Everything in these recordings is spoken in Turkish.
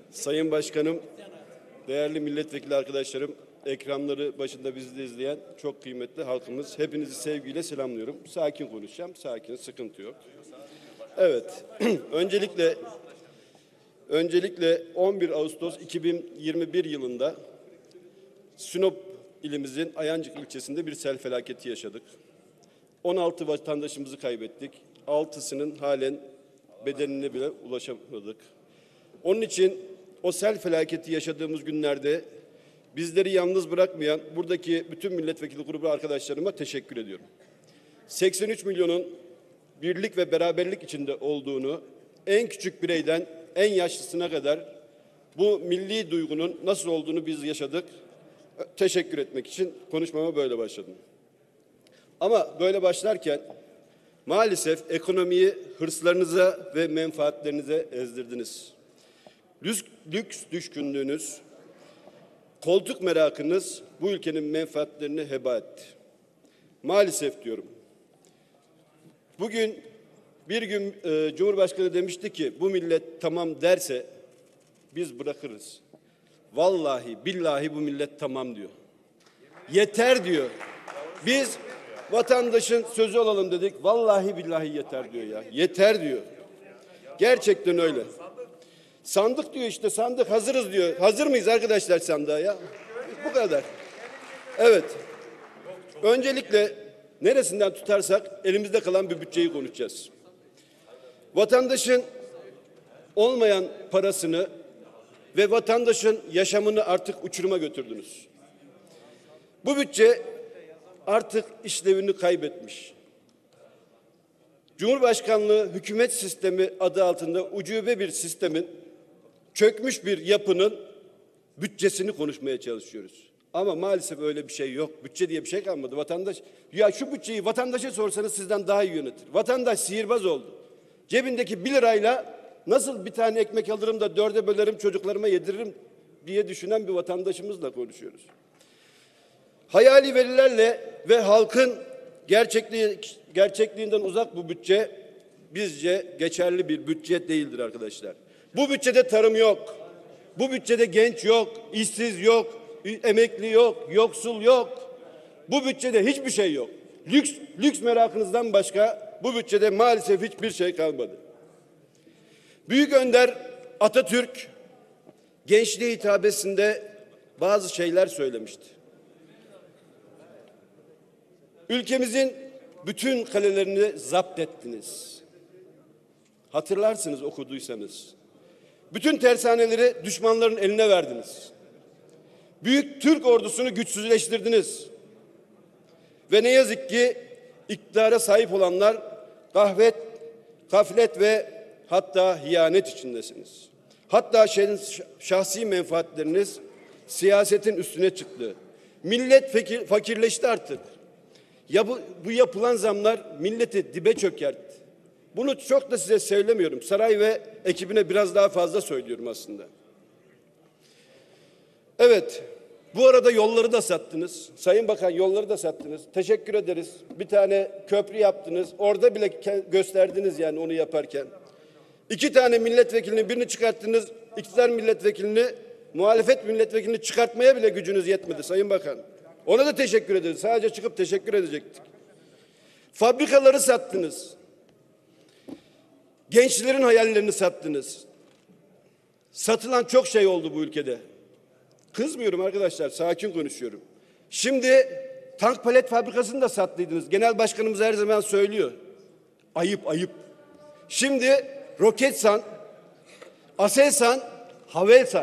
Sayın Başkanım, değerli milletvekili arkadaşlarım, ekranları başında bizi de izleyen çok kıymetli halkımız, hepinizi sevgiyle selamlıyorum. Sakin konuşacağım, sakin, sıkıntı yok. Evet, öncelikle 11 Ağustos 2021 yılında Sinop ilimizin Ayancık ilçesinde bir sel felaketi yaşadık. 16 vatandaşımızı kaybettik. 6'sının halen bedenine bile ulaşamadık. Onun için o sel felaketi yaşadığımız günlerde bizleri yalnız bırakmayan buradaki bütün milletvekili grubu arkadaşlarıma teşekkür ediyorum. 83 milyonun birlik ve beraberlik içinde olduğunu, en küçük bireyden en yaşlısına kadar bu milli duygunun nasıl olduğunu biz yaşadık. Teşekkür etmek için konuşmama böyle başladım. Ama böyle başlarken maalesef ekonomiyi hırslarınıza ve menfaatlerinize ezdirdiniz. Lüks düşkünlüğünüz, koltuk merakınız bu ülkenin menfaatlerini heba etti. Maalesef diyorum. Bugün bir gün Cumhurbaşkanı demişti ki bu millet tamam derse biz bırakırız. Vallahi billahi bu millet tamam diyor. Yeter diyor. Biz vatandaşın sözü olalım dedik. Vallahi billahi yeter diyor ya. Yeter diyor. Gerçekten öyle. Sandık diyor işte, sandık hazırız diyor. Hazır mıyız arkadaşlar sandığa ya? Bu kadar. Evet. Öncelikle neresinden tutarsak elimizde kalan bir bütçeyi konuşacağız. Vatandaşın olmayan parasını ve vatandaşın yaşamını artık uçuruma götürdünüz. Bu bütçe artık işlevini kaybetmiş. Cumhurbaşkanlığı hükümet sistemi adı altında ucube bir sistemin, çökmüş bir yapının bütçesini konuşmaya çalışıyoruz. Ama maalesef öyle bir şey yok. Bütçe diye bir şey kalmadı. Vatandaş, ya şu bütçeyi vatandaşa sorsanız sizden daha iyi yönetir. Vatandaş sihirbaz oldu. Cebindeki 1 lirayla nasıl bir tane ekmek alırım da 4'e bölerim çocuklarıma yediririm diye düşünen bir vatandaşımızla konuşuyoruz. Hayali verilerle ve halkın gerçekliğinden uzak bu bütçe bizce geçerli bir bütçe değildir arkadaşlar. Bu bütçede tarım yok. Bu bütçede genç yok, işsiz yok, emekli yok, yoksul yok. Bu bütçede hiçbir şey yok. Lüks merakınızdan başka bu bütçede maalesef hiçbir şey kalmadı. Büyük Önder Atatürk gençliğe hitabesinde bazı şeyler söylemişti. Ülkemizin bütün kalelerini zapt ettiniz. Hatırlarsınız okuduysanız. Bütün tersaneleri düşmanların eline verdiniz. Büyük Türk ordusunu güçsüzleştirdiniz. Ve ne yazık ki iktidara sahip olanlar gaflet ve hatta hiyanet içindesiniz. Hatta şahsi menfaatleriniz siyasetin üstüne çıktı. Millet fakirleşti artık. Ya bu yapılan zamlar milleti dibe çökertti. Bunu çok da size söylemiyorum. Saray ve ekibine biraz daha fazla söylüyorum aslında. Evet, bu arada yolları da sattınız. Sayın Bakan, yolları da sattınız. Teşekkür ederiz. Bir tane köprü yaptınız. Orada bile gösterdiniz yani onu yaparken. 2 tane milletvekilini, birini çıkarttınız. İktidar milletvekilini, muhalefet milletvekilini çıkartmaya bile gücünüz yetmedi Sayın Bakan. Ona da teşekkür ederiz. Sadece çıkıp teşekkür edecektik. Fabrikaları sattınız. Gençlerin hayallerini sattınız. Satılan çok şey oldu bu ülkede. Kızmıyorum arkadaşlar, sakin konuşuyorum. Şimdi tank palet fabrikasını da sattıydınız. Genel başkanımız her zaman söylüyor. Ayıp, ayıp. Şimdi Roketsan, Aselsan, Havelsan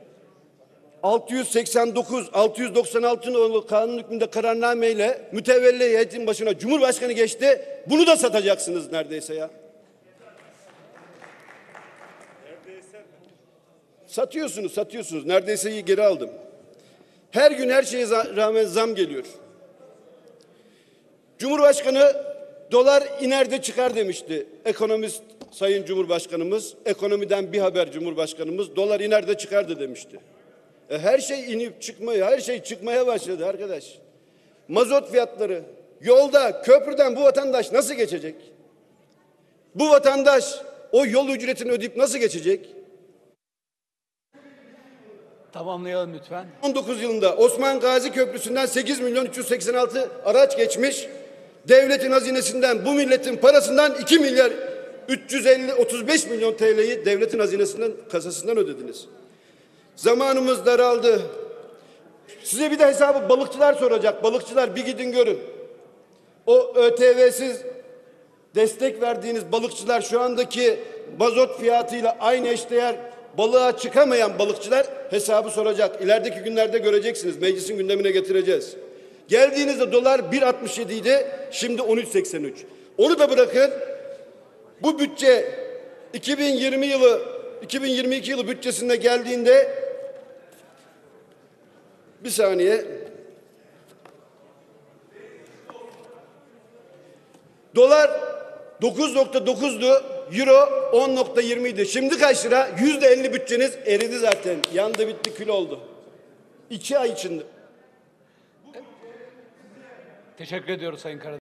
696 nolu kanun hükmünde kararnameyle mütevelli heyetin başına Cumhurbaşkanı geçti. Bunu da satacaksınız neredeyse ya. Satıyorsunuz. Neredeyse geri aldım. Her gün her şeye rağmen zam geliyor. Cumhurbaşkanı dolar iner de çıkar demişti. Ekonomist Sayın Cumhurbaşkanımız, ekonomiden bir haber Cumhurbaşkanımız, dolar iner de çıkar da demişti. Her şey inip çıkmaya, her şey çıkmaya başladı arkadaş. Mazot fiyatları, yolda, köprüden bu vatandaş nasıl geçecek? Bu vatandaş o yol ücretini ödeyip nasıl geçecek? Tamamlayalım lütfen. 19 yılında Osman Gazi Köprüsü'nden 8 milyon 386 araç geçmiş. Devletin hazinesinden, bu milletin parasından 2 milyar 35 milyon TL'yi devletin hazinesinden, kasasından ödediniz. Zamanımız daraldı. Size bir de hesabı balıkçılar soracak. Balıkçılar bir gidin görün. O ÖTV'siz destek verdiğiniz balıkçılar şu andaki mazot fiyatıyla aynı eşdeğer balığa çıkamayan balıkçılar hesabı soracak. İlerideki günlerde göreceksiniz. Meclisin gündemine getireceğiz. Geldiğinizde dolar 1.67 idi. Şimdi 13.83. Onu da bırakın. Bu bütçe 2022 yılı bütçesine geldiğinde bir saniye. Dolar 9.9'du, euro 10.20 idi. Şimdi kaç lira? %50 bütçeniz eridi zaten. Yandı bitti, kül oldu. 2 ay içinde. Teşekkür ediyoruz Sayın Karadeniz.